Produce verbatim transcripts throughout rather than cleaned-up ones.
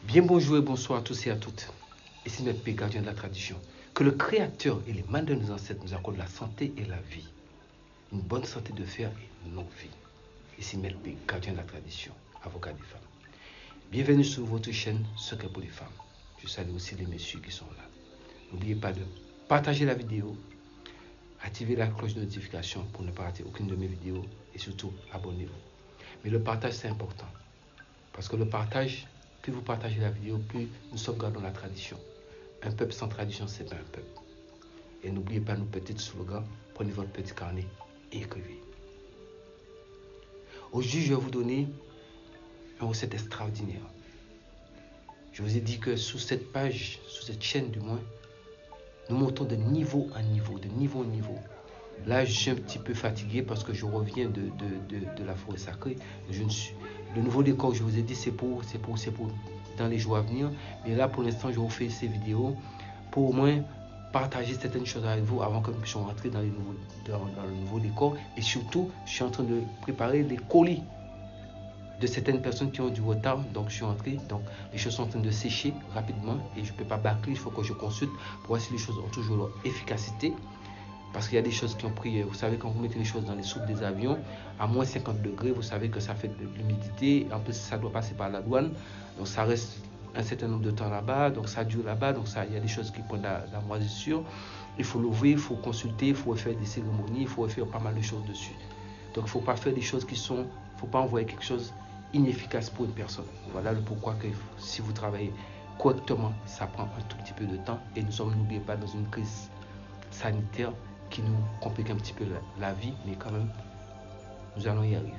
Bien bonjour et bonsoir à tous et à toutes. Ici Maître P, gardien de la tradition. Que le Créateur et les mains de nos ancêtres nous accordent la santé et la vie. Une bonne santé de fer et une longue vie. Ici Maître P, gardien de la tradition, avocat des femmes. Bienvenue sur votre chaîne Secret pour les femmes. Je salue aussi les messieurs qui sont là. N'oubliez pas de partager la vidéo, activer la cloche de notification pour ne pas rater aucune de mes vidéos et surtout abonnez-vous. Mais le partage c'est important parce que le partage, plus vous partagez la vidéo, plus nous sauvegardons la tradition. Un peuple sans tradition, c'est pas un peuple. Et n'oubliez pas nos petits slogans, prenez votre petit carnet et écrivez. Aujourd'hui, je vais vous donner une recette extraordinaire. Je vous ai dit que sous cette page, sous cette chaîne du moins, nous montons de niveau en niveau, de niveau en niveau. Là, je suis un petit peu fatigué parce que je reviens de, de, de, de la forêt sacrée. Je ne suis, le nouveau décor, je vous ai dit, c'est pour, c'est pour, c'est pour dans les jours à venir. Mais là, pour l'instant, je vous fais ces vidéos pour au moins partager certaines choses avec vous avant que nous puissions rentrer dans, les nouveaux, dans, dans le nouveau décor. Et surtout, je suis en train de préparer les colis de certaines personnes qui ont du retard. Donc, je suis entré. Donc, les choses sont en train de sécher rapidement et je ne peux pas bâcler. Il faut que je consulte pour voir si les choses ont toujours leur efficacité. Parce qu'il y a des choses qui ont pris, vous savez, quand vous mettez les choses dans les soupes des avions, à moins cinquante degrés, vous savez que ça fait de l'humidité. En plus, ça doit passer par la douane. Donc, ça reste un certain nombre de temps là-bas. Donc, ça dure là-bas. Donc, ça, il y a des choses qui prennent la, la moisissure. Il faut l'ouvrir, il faut consulter, il faut faire des cérémonies, il faut faire pas mal de choses dessus. Donc, il ne faut pas faire des choses qui sont... Il ne faut pas envoyer quelque chose inefficace pour une personne. Voilà le pourquoi que si vous travaillez correctement, ça prend un tout petit peu de temps. Et nous sommes, n'oubliez pas, dans une crise sanitaire qui nous complique un petit peu la, la vie, mais quand même, nous allons y arriver.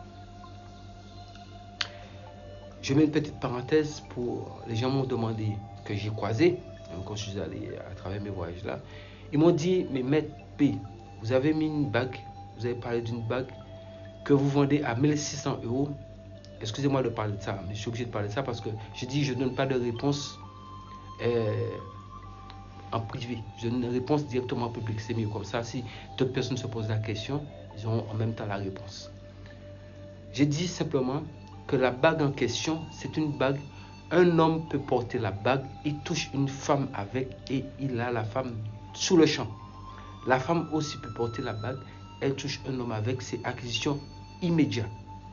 Je mets une petite parenthèse pour les gens m'ont demandé que j'ai croisé, quand je suis allé à travers mes voyages là, ils m'ont dit, mais Maître P, vous avez mis une bague, vous avez parlé d'une bague que vous vendez à mille six cents euros. Excusez-moi de parler de ça, mais je suis obligé de parler de ça parce que je dis je ne donne pas de réponse euh, en privé. Je donne une réponse directement en public. C'est mieux comme ça. Si d'autres personnes se posent la question, ils auront en même temps la réponse. J'ai dit simplement que la bague en question, c'est une bague. Un homme peut porter la bague, il touche une femme avec et il a la femme sous le champ. La femme aussi peut porter la bague, elle touche un homme avec, c'est acquisition immédiate.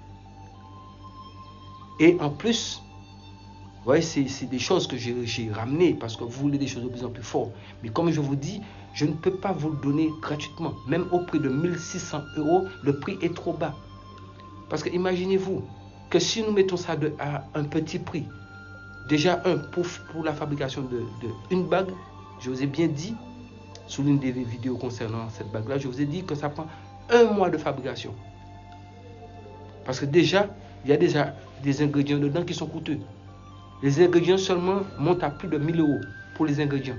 Et en plus, ouais, c'est des choses que j'ai ramenées parce que vous voulez des choses de plus en plus fortes. Mais comme je vous dis, je ne peux pas vous le donner gratuitement. Même au prix de mille six cents euros, le prix est trop bas. Parce que imaginez-vous que si nous mettons ça de, à un petit prix, déjà un pour, pour la fabrication de, de une bague, je vous ai bien dit, sous l'une des vidéos concernant cette bague-là, je vous ai dit que ça prend un mois de fabrication. Parce que déjà, il y a déjà des ingrédients dedans qui sont coûteux. Les ingrédients seulement montent à plus de mille euros pour les ingrédients.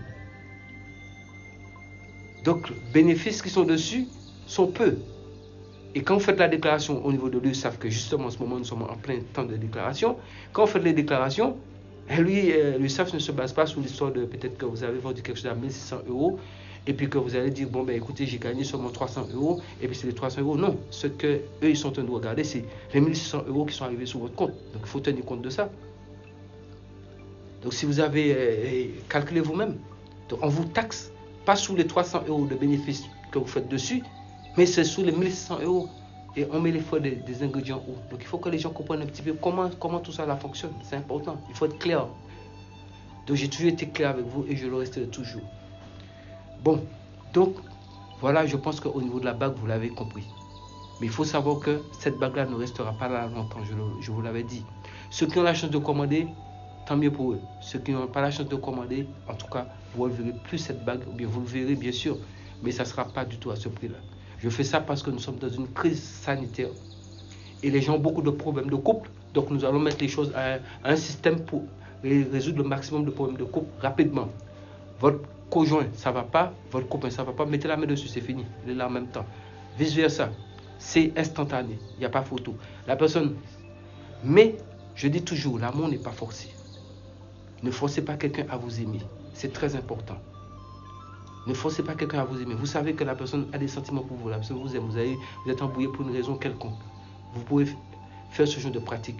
Donc, les bénéfices qui sont dessus sont peu. Et quand vous faites la déclaration au niveau de l'U S A F, que justement en ce moment nous sommes en plein temps de déclaration, quand vous faites les déclarations, lui, l'U S A F ne se base pas sur l'histoire de peut-être que vous avez vendu quelque chose à mille six cents euros et puis que vous allez dire, bon ben écoutez, j'ai gagné seulement trois cents euros et puis c'est les trois cents euros. Non, ce que eux ils sont en train de regarder, c'est les mille six cents euros qui sont arrivés sur votre compte. Donc il faut tenir compte de ça. Donc si vous avez, euh, calculez vous-même. Donc on vous taxe pas sous les trois cents euros de bénéfices que vous faites dessus, mais c'est sous les mille six cents euros. Et on met les frais des, des ingrédients haut. Donc il faut que les gens comprennent un petit peu comment, comment tout ça là fonctionne. C'est important. Il faut être clair. Donc j'ai toujours été clair avec vous et je le resterai toujours. Bon, donc voilà, je pense qu'au niveau de la bague, vous l'avez compris. Mais il faut savoir que cette bague-là ne restera pas là longtemps, je, le, je vous l'avais dit. Ceux qui ont la chance de commander, tant mieux pour eux. Ceux qui n'ont pas la chance de commander, en tout cas, vous ne verrez plus cette bague, ou bien vous le verrez bien sûr, mais ça ne sera pas du tout à ce prix-là. Je fais ça parce que nous sommes dans une crise sanitaire. Et les gens ont beaucoup de problèmes de couple, donc nous allons mettre les choses à un, à un système pour résoudre le maximum de problèmes de couple rapidement. Votre conjoint, ça ne va pas, votre copain, ça ne va pas, mettez la main dessus, c'est fini. Il est là en même temps. Vice versa, c'est instantané, il n'y a pas photo. La personne, mais je dis toujours, l'amour n'est pas forcé. Ne forcez pas quelqu'un à vous aimer, c'est très important. Ne forcez pas quelqu'un à vous aimer. Vous savez que la personne a des sentiments pour vous, la personne vous aime, vous, avez, vous êtes embrouillé pour une raison quelconque. Vous pouvez faire ce genre de pratique.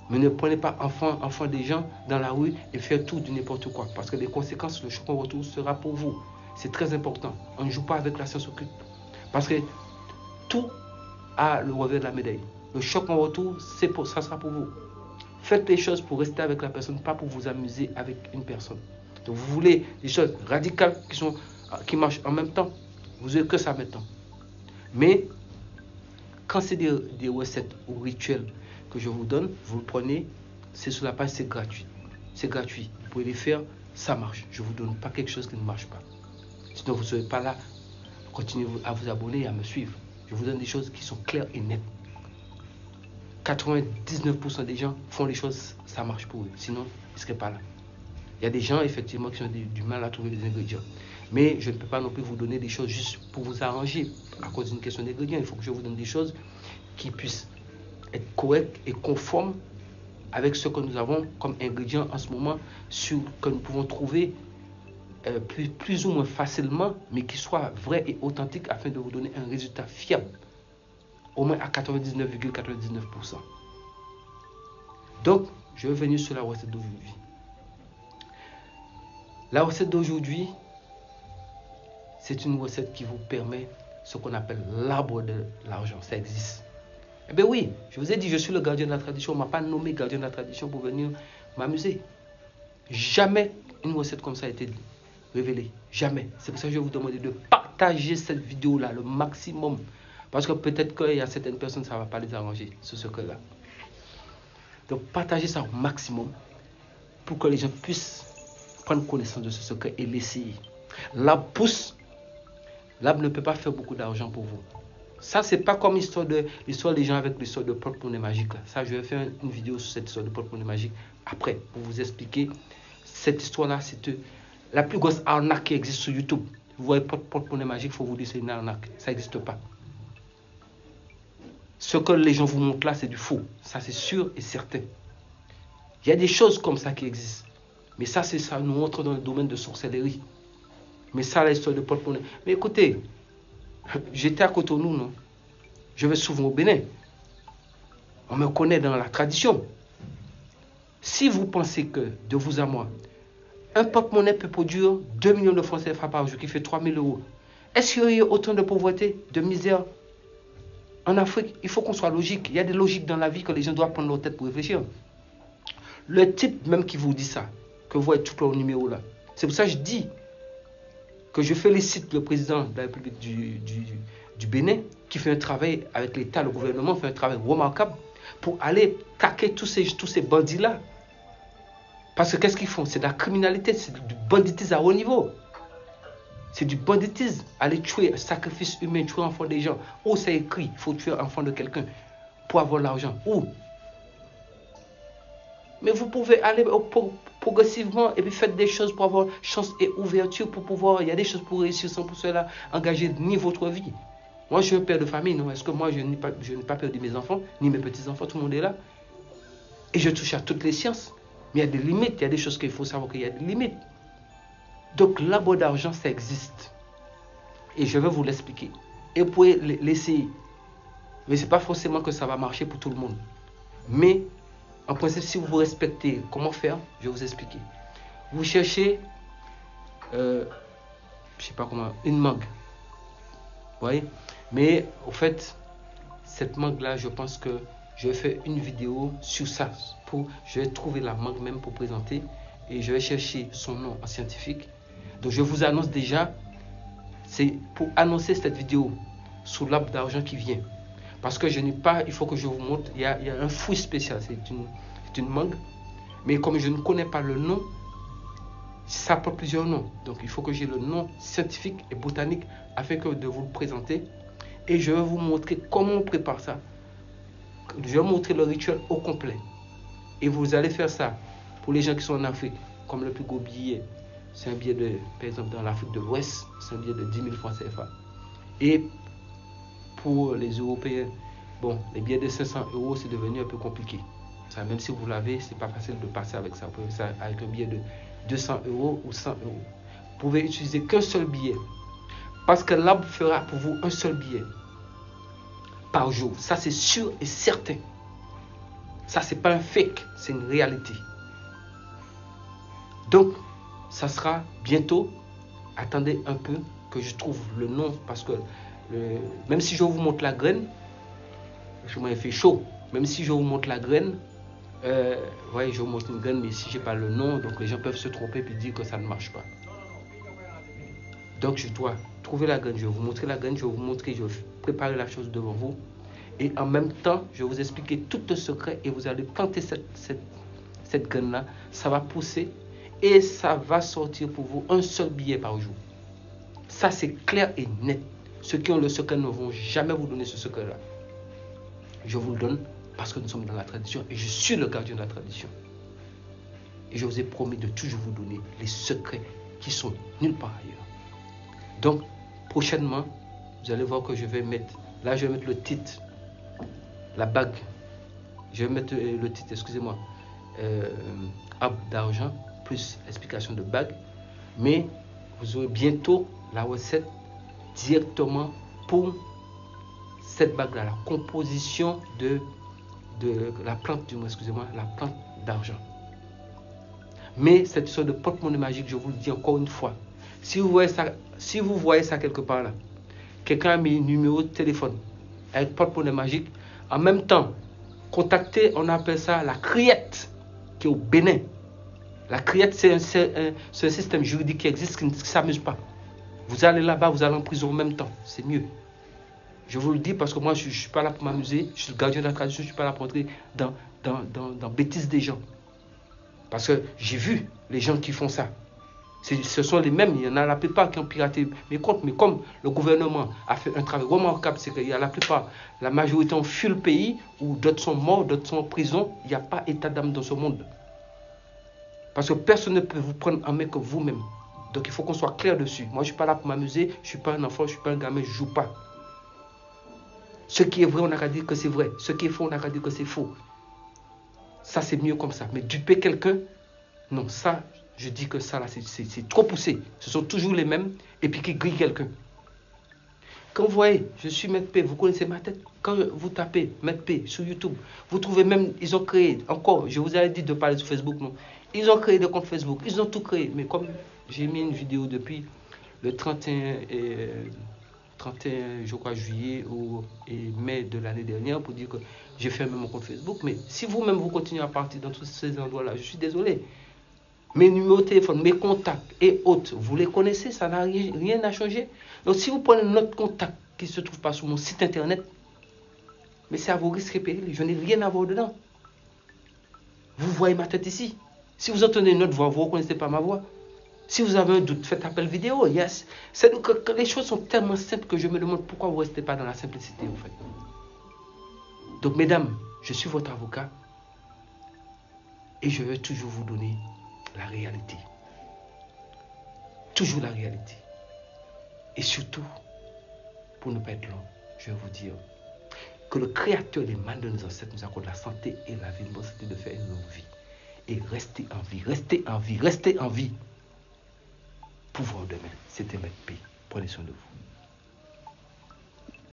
Mais ne prenez pas enfant, enfant des gens dans la rue et faire tout du n'importe quoi. Parce que les conséquences, le choc en retour sera pour vous. C'est très important. On ne joue pas avec la science occulte. Parce que tout a le revers de la médaille. Le choc en retour, c'est pour, ça sera pour vous. Faites les choses pour rester avec la personne, pas pour vous amuser avec une personne. Donc vous voulez des choses radicales qui, sont, qui marchent en même temps. Vous n'avez que ça maintenant. Mais quand c'est des, des recettes ou rituels que je vous donne, vous le prenez, c'est sur la page, c'est gratuit. C'est gratuit. Vous pouvez les faire, ça marche. Je ne vous donne pas quelque chose qui ne marche pas. Sinon, vous ne serez pas là. Continuez à vous abonner et à me suivre. Je vous donne des choses qui sont claires et nettes. quatre-vingt-dix-neuf pour cent des gens font les choses, ça marche pour eux. Sinon, ils ne seraient pas là. Il y a des gens, effectivement, qui ont du, du mal à trouver des ingrédients. Mais je ne peux pas non plus vous donner des choses juste pour vous arranger à cause d'une question d'ingrédients. Il faut que je vous donne des choses qui puissent être correctes et conformes avec ce que nous avons comme ingrédients en ce moment, sur, que nous pouvons trouver euh, plus, plus ou moins facilement, mais qui soient vrais et authentiques afin de vous donner un résultat fiable, au moins à quatre-vingt-dix-neuf virgule quatre-vingt-dix-neuf pour cent. Donc, je vais venir sur la recette d'aujourd'hui. La recette d'aujourd'hui, c'est une recette qui vous permet ce qu'on appelle l'arbre de l'argent. Ça existe. Eh bien oui, je vous ai dit, je suis le gardien de la tradition. On ne m'a pas nommé gardien de la tradition pour venir m'amuser. Jamais une recette comme ça a été révélée. Jamais. C'est pour ça que je vais vous demander de partager cette vidéo-là le maximum. Parce que peut-être qu'il y a certaines personnes, ça ne va pas les arranger, ce secret-là. Donc partagez ça au maximum pour que les gens puissent prendre connaissance de ce secret et l'essayer. L'arbre pousse. L'arbre ne peut pas faire beaucoup d'argent pour vous. Ça, c'est pas comme l'histoire de l'histoire des gens avec l'histoire de porte-monnaie magique. Ça, je vais faire une vidéo sur cette histoire de porte-monnaie magique après pour vous expliquer. Cette histoire-là, c'est la plus grosse arnaque qui existe sur YouTube. Vous voyez porte-monnaie magique, il faut vous dire c'est une arnaque. Ça n'existe pas. Ce que les gens vous montrent là, c'est du faux. Ça, c'est sûr et certain. Il y a des choses comme ça qui existent. Mais ça, c'est ça nous montre dans le domaine de sorcellerie. Mais ça, l'histoire de porte-monnaie. Mais écoutez, j'étais à Cotonou, non? Je vais souvent au Bénin. On me connaît dans la tradition. Si vous pensez que, de vous à moi, un porte-monnaie peut produire deux millions de francs C F A par jour, qui fait trois mille euros, est-ce qu'il y a autant de pauvreté, de misère en Afrique? Il faut qu'on soit logique. Il y a des logiques dans la vie que les gens doivent prendre leur tête pour réfléchir. Le type même qui vous dit ça, que vous voyez tout leur numéro là, c'est pour ça que je dis que je félicite le président de la République du, du, du Bénin, qui fait un travail avec l'État, le gouvernement fait un travail remarquable pour aller taquer tous ces, tous ces bandits-là. Parce que qu'est-ce qu'ils font? C'est de la criminalité, c'est du banditisme à haut niveau. C'est du banditisme. Aller tuer, sacrifice humain, tuer enfant des gens. Où c'est écrit, il faut tuer enfant de quelqu'un pour avoir l'argent. Où? Mais vous pouvez aller pour, progressivement et puis faites des choses pour avoir chance et ouverture pour pouvoir. Il y a des choses pour réussir sans pour cela engager ni votre vie. Moi, je suis un père de famille, non? Est-ce que moi, je n'ai pas, je n'ai pas perdu mes enfants, ni mes petits-enfants, tout le monde est là. Et je touche à toutes les sciences. Mais il y a des limites, il y a des choses qu'il faut savoir qu'il y a des limites. Donc, l'arbre d'argent, ça existe. Et je vais vous l'expliquer. Et vous pouvez l'essayer. Mais ce n'est pas forcément que ça va marcher pour tout le monde. Mais, en principe, si vous respectez comment faire, je vais vous expliquer. Vous cherchez, euh, je ne sais pas comment, une mangue. Vous voyez? Mais, au fait, cette mangue-là, je pense que je vais faire une vidéo sur ça. Pour, je vais trouver la mangue même pour présenter. Et je vais chercher son nom en scientifique. Donc, je vous annonce déjà, c'est pour annoncer cette vidéo sur l'arbre d'argent qui vient. Parce que je n'ai pas, il faut que je vous montre, il y a, il y a un fruit spécial, c'est une, c'est une mangue. Mais comme je ne connais pas le nom, ça porte plusieurs noms. Donc il faut que j'ai le nom scientifique et botanique afin que de vous le présenter. Et je vais vous montrer comment on prépare ça. Je vais vous montrer le rituel au complet. Et vous allez faire ça pour les gens qui sont en Afrique, comme le plus gros billet. C'est un billet de, par exemple, dans l'Afrique de l'Ouest, c'est un billet de dix mille francs C F A. Et pour les Européens, bon, les billets de cinq cents euros, c'est devenu un peu compliqué. Ça, même si vous l'avez, c'est pas facile de passer avec ça. Vous pouvez faire ça avec un billet de deux cents euros ou cent euros. Vous pouvez utiliser qu'un seul billet. Parce que l'arbre fera pour vous un seul billet par jour. Ça, c'est sûr et certain. Ça, c'est pas un fake, c'est une réalité. Donc, ça sera bientôt. Attendez un peu que je trouve le nom, parce que le, même si je vous montre la graine, je m'en ai fait chaud. Même si je vous montre la graine, euh, ouais, je vous montre une graine, mais si j'ai pas le nom, donc les gens peuvent se tromper et dire que ça ne marche pas. Donc, je dois trouver la graine, je vais vous montrer la graine, je vais vous montrer, je vais préparer la chose devant vous. Et en même temps, je vais vous expliquer tout le secret et vous allez planter cette, cette, cette graine-là. Ça va pousser et ça va sortir pour vous un seul billet par jour. Ça, c'est clair et net. Ceux qui ont le secret ne vont jamais vous donner ce secret-là. Je vous le donne parce que nous sommes dans la tradition et je suis le gardien de la tradition. Et je vous ai promis de toujours vous donner les secrets qui sont nulle part ailleurs. Donc, prochainement, vous allez voir que je vais mettre, là je vais mettre le titre, la bague, je vais mettre le titre, excusez-moi, euh, arbre d'argent, plus explication de bague, mais vous aurez bientôt la recette directement pour cette bague-là, la composition de, de la plante, du moins, excusez-moi, la plante d'argent. Mais cette sorte de porte-monnaie magique, je vous le dis encore une fois, si vous voyez ça, si vous voyez ça quelque part là, quelqu'un a mis un numéro de téléphone avec porte-monnaie magique, en même temps, contactez, on appelle ça la criette qui est au Bénin. La criette, c'est un, un, un système juridique qui existe, qui ne s'amuse pas. Vous allez là-bas, vous allez en prison en même temps, c'est mieux. Je vous le dis parce que moi, je ne suis pas là pour m'amuser, je suis le gardien de la tradition, je ne suis pas là pour entrer dans, dans, dans, dans bêtises des gens. Parce que j'ai vu les gens qui font ça. Ce sont les mêmes, il y en a la plupart qui ont piraté mes comptes, mais comme le gouvernement a fait un travail remarquable, c'est qu'il y a la plupart, la majorité ont fui le pays, ou d'autres sont morts, d'autres sont en prison, il n'y a pas état d'âme dans ce monde. Parce que personne ne peut vous prendre en main que vous-même. Donc il faut qu'on soit clair dessus. Moi je ne suis pas là pour m'amuser, je ne suis pas un enfant, je ne suis pas un gamin, je ne joue pas. Ce qui est vrai, on n'a qu'à dire que c'est vrai. Ce qui est faux, on n'a qu'à dire que c'est faux. Ça c'est mieux comme ça. Mais duper quelqu'un, non, ça... Je dis que ça, là, c'est trop poussé. Ce sont toujours les mêmes et puis qui grillent quelqu'un. Quand vous voyez, je suis Maître P, vous connaissez ma tête. Quand vous tapez Maître P sur YouTube, vous trouvez même, ils ont créé, encore, je vous avais dit de parler sur Facebook, non. Ils ont créé des comptes Facebook, ils ont tout créé. Mais comme j'ai mis une vidéo depuis le trente et un, et, trente et un je crois, juillet ou et mai de l'année dernière pour dire que j'ai fermé mon compte Facebook. Mais si vous-même, vous continuez à partir dans tous ces endroits-là, je suis désolé. Mes numéros de téléphone, mes contacts et autres, vous les connaissez, ça n'a rien, rien à changer. Donc si vous prenez notre contact qui ne se trouve pas sur mon site internet, mais c'est à vos risques et périls, je n'ai rien à voir dedans. Vous voyez ma tête ici. Si vous entendez une autre voix, vous ne reconnaissez pas ma voix. Si vous avez un doute, faites appel vidéo. Yes. C'est que, que les choses sont tellement simples que je me demande pourquoi vous ne restez pas dans la simplicité en fait. Donc mesdames, je suis votre avocat et je vais toujours vous donner la réalité. Toujours la réalité. Et surtout, pour ne pas être long, je vais vous dire que le Créateur des mal de nos ancêtres nous accorde la santé et la vie, une bonne santé de faire une longue vie. Et restez en vie, restez en vie, restez en vie. Pouvoir demain. C'était Maître P. Prenez soin de vous.